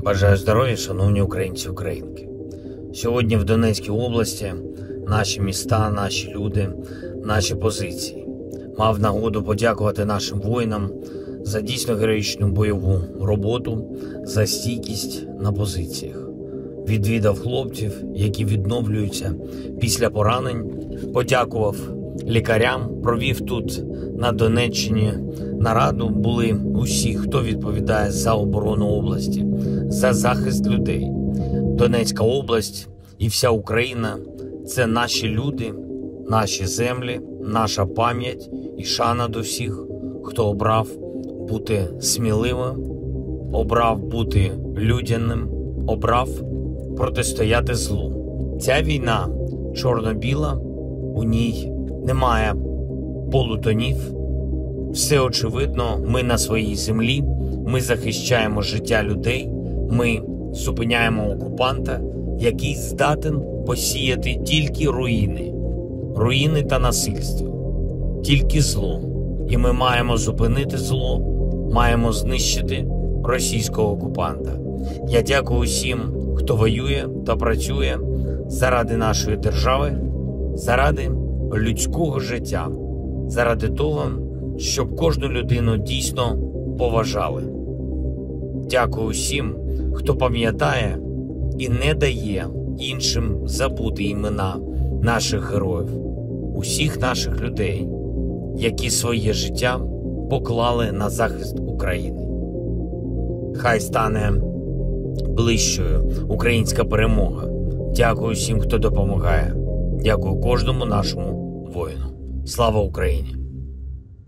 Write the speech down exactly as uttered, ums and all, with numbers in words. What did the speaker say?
Бажаю здоров'я, шановні українці і українки. Сьогодні в Донецькій області наші міста, наші люди, наші позиції. Мав нагоду подякувати нашим воїнам за дійсно героїчну бойову роботу, за стійкість на позиціях. Відвідав хлопців, які відновлюються після поранень, подякував лікарям, провів тут на Донеччині нараду. Були усі, хто відповідає за оборону області, за захист людей. Донецька область і вся Україна – це наші люди, наші землі, наша пам'ять і шана до всіх, хто обрав бути сміливим, обрав бути людяним, обрав протистояти злу. Ця війна чорно-біла, у ній немає полутонів. Все очевидно, ми на своїй землі, ми захищаємо життя людей, ми зупиняємо окупанта, який здатен посіяти тільки руїни, руїни та насильство, тільки зло. І ми маємо зупинити зло, маємо знищити російського окупанта. Я дякую усім, хто воює та працює заради нашої держави, заради людського життя, заради того, щоб кожну людину дійсно поважали. Дякую усім, хто пам'ятає і не дає іншим забути імена наших героїв, усіх наших людей, які своє життя поклали на захист України. Хай стане ближчою українська перемога. Дякую всім, хто допомагає. Дякую кожному нашому воїну. Слава Україні!